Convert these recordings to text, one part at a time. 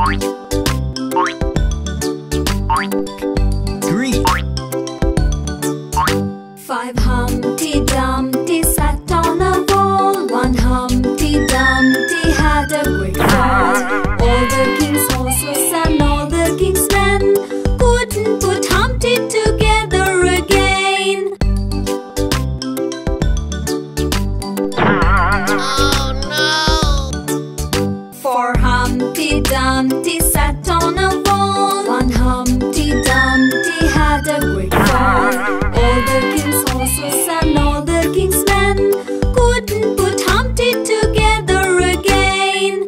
Three. 5 Humpty Dumpty sat on a wall. 1 Humpty Dumpty had a great fall. All the king's horses and all the king's men couldn't put Humpty together again. Oh no! 4 Humpty Dumpty sat on a wall. 1 Humpty Dumpty had a great fall. All the king's horses and all the king's men couldn't put Humpty together again.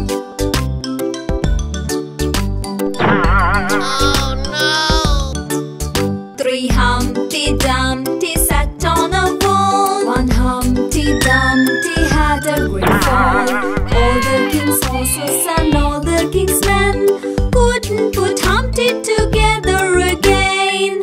Oh no! 3 Humpty Dumpty sat on a wall. 1 Humpty Dumpty had a great fall. All the king's horses and all the king's men couldn't put Humpty together again.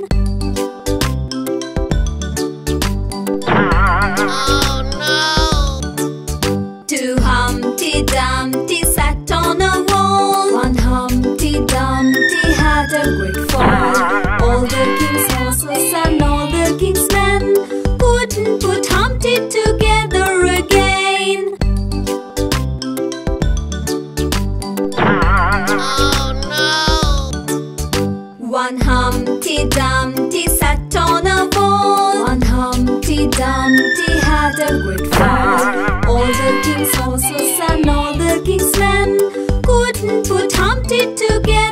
Oh no! 2 Humpty Dumpty sat on a wall. 1 Humpty Dumpty had a great fall. All the king's horses and all the king's men couldn't put Humpty together again. Oh no! 1 Humpty Dumpty sat on a wall. 1 Humpty Dumpty had a great fall. All the king's horses and all the king's men couldn't put Humpty together